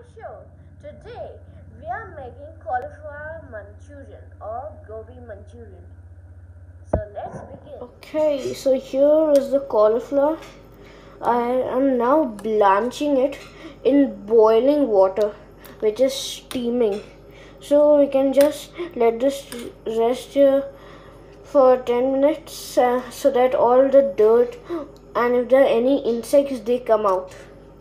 show. Today we are making cauliflower Manchurian or gobi Manchurian. So let's begin. Okay, so here is the cauliflower. I am now blanching it in boiling water, which is steaming. So we can just let this rest here for 10 minutes so that all the dirt and if there are any insects they come out.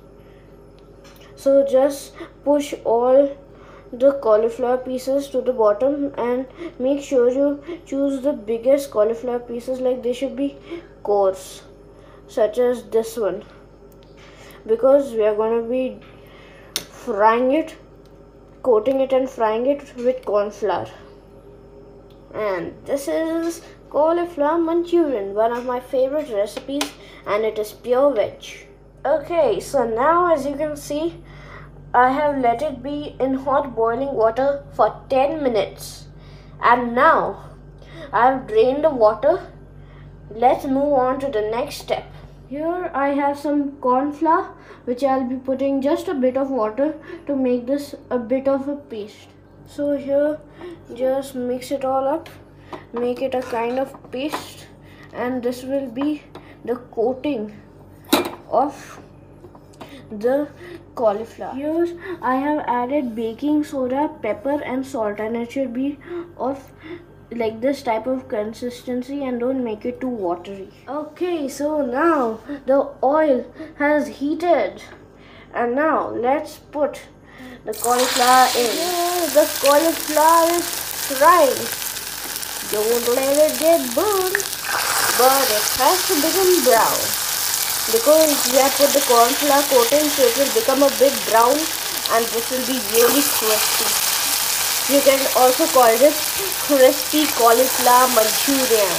So just push all the cauliflower pieces to the bottom and make sure you choose the biggest cauliflower pieces, like they should be coarse, such as this one, because we are going to be frying it, coating it and frying it with corn flour. And this is cauliflower Manchurian, one of my favorite recipes, and it is pure veg. Okay, so now as you can see, I have let it be in hot boiling water for 10 minutes. And now I have drained the water. Let's move on to the next step. Here I have some corn flour, which I'll be putting just a bit of water to make this a bit of a paste. So here just mix it all up, make it a kind of paste, and this will be the coating of the cauliflower. Here I have added baking soda, pepper and salt, and it should be of like this type of consistency and don't make it too watery. Okay, so now the oil has heated and now let's put the cauliflower in. Here the cauliflower is frying. Don't let it get burned, but it has to become brown, because we have put the corn flour coating, so it will become a bit brown and this will be really crispy. You can also call this crispy cauliflower Manchurian.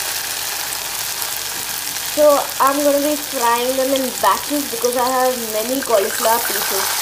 So I'm going to be frying them in batches because I have many cauliflower pieces.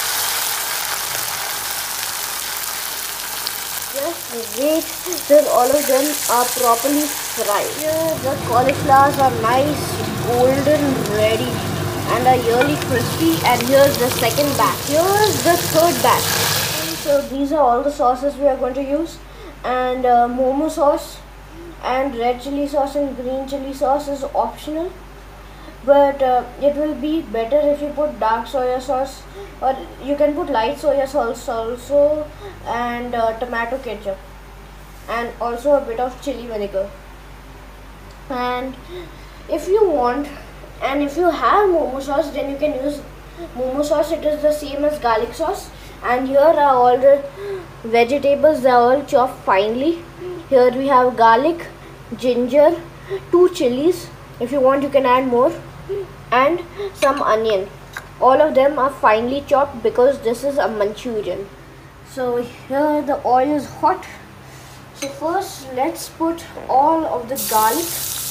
Just wait till all of them are properly fried. Here the cauliflowers are nice, golden, ready and are really crispy. And here's the second batch. Here's the third batch. So these are all the sauces we are going to use, and momo sauce and red chili sauce and green chili sauce is optional, but it will be better if you put dark soya sauce, or you can put light soya sauce also, and tomato ketchup, and also a bit of chili vinegar. And if you want, and if you have momo sauce, then you can use momo sauce. It is the same as garlic sauce. And here are all the vegetables. They are all chopped finely. Here we have garlic, ginger, 2 chilies. If you want, you can add more, and some onion. All of them are finely chopped because this is a Manchurian. So here the oil is hot. So first let's put all of the garlic.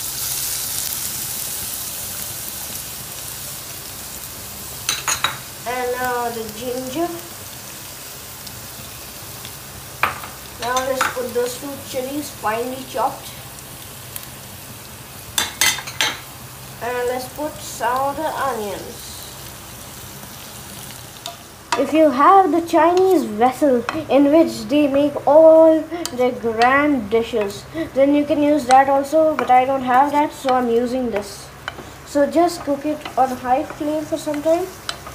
And the ginger. Now let's put those 2 chilies finely chopped. And let's put some of the onions. If you have the Chinese vessel in which they make all their grand dishes, then you can use that also, but I don't have that, so I'm using this. So just cook it on high flame for some time.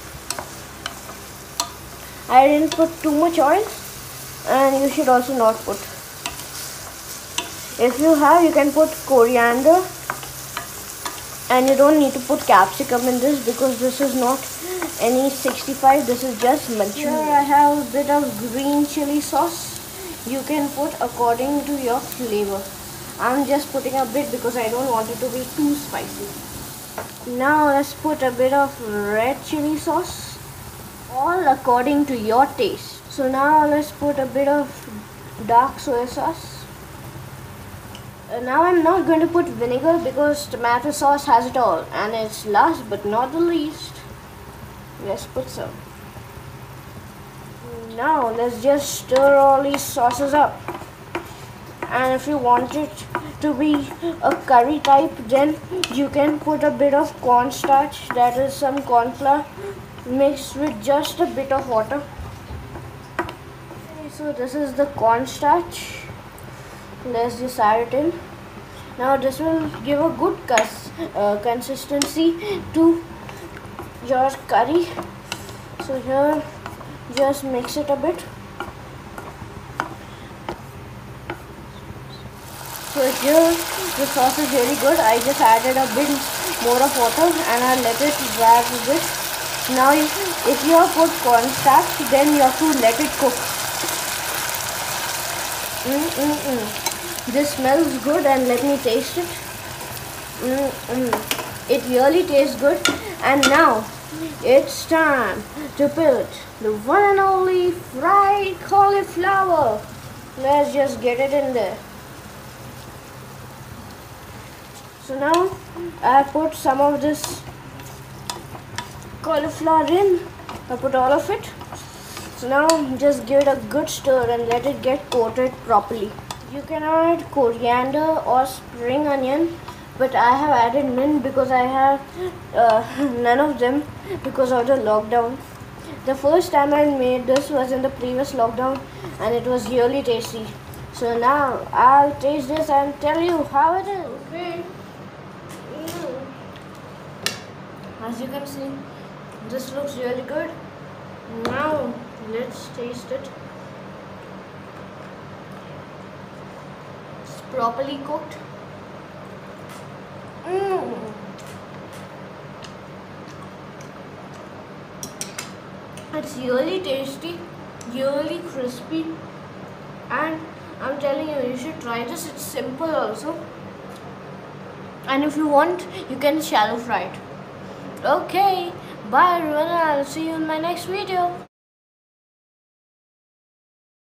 I didn't put too much oil, and you should also not put. If you have, you can put coriander, and you don't need to put capsicum in this because this is not any 65, this is just Manchurian. Here I have a bit of green chili sauce. You can put according to your flavor. I'm just putting a bit because I don't want it to be too spicy. Now let's put a bit of red chili sauce, all according to your taste. So now let's put a bit of dark soya sauce. Now I'm not going to put vinegar because tomato sauce has it all, and it's last but not the least. Let's put some. Now let's just stir all these sauces up. And if you want it to be a curry type, then you can put a bit of cornstarch, that is some corn flour, mixed with just a bit of water. So this is the cornstarch. Let's just add it in. Now this will give a good consistency to your curry. So here, just mix it a bit. So here the sauce is really good. I just added a bit more of water and I let it dry a bit. Now if you have put cornstarch, then you have to let it cook. This smells good and let me taste it. It really tastes good. And now it's time to put the one and only fried cauliflower. Let's just get it in there. So now I put some of this cauliflower in. I put all of it. So now just give it a good stir and let it get coated properly. You can add coriander or spring onion, but I have added mint because I have none of them because of the lockdown. The first time I made this was in the previous lockdown and it was really tasty. So now I'll taste this and tell you how it is. Okay. As you can see, this looks really good. Now let's taste it. It's properly cooked. It's really tasty, really crispy, and I'm telling you, you should try this. It's simple also, and if you want, you can shallow fry it. Okay, bye everyone. I'll see you in my next video.